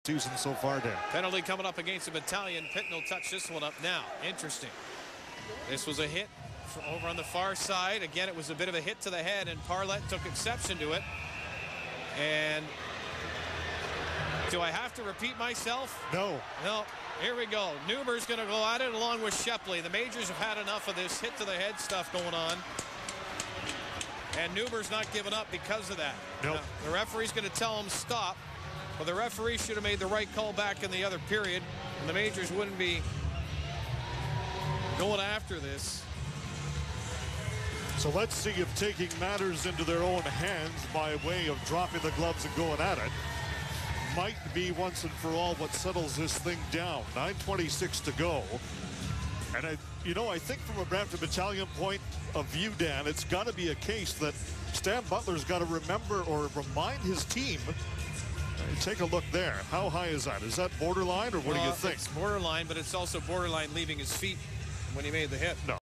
season so far, Dan. Penalty coming up against the Battalion. Pitton will touch this one up now. Interesting. This was a hit over on the far side. Again, it was a bit of a hit to the head, and Parlett took exception to it. And do I have to repeat myself? No. No. Here we go. Newber's going to go at it along with Shepley. The Majors have had enough of this hit to the head stuff going on. And Newber's not giving up because of that. Nope. The referee's going to tell him stop. Well, the referee should have made the right call back in the other period, and the Majors wouldn't be going after this. So let's see if taking matters into their own hands by way of dropping the gloves and going at it might be once and for all what settles this thing down. 9:26 to go. And I think from a Brampton Battalion point of view, Dan, it's got to be a case that Stan Butler's got to remember or remind his team. Take a look there. How high is that? Is that borderline, or what do you think? It's borderline, but it's also borderline leaving his feet when he made the hit. No.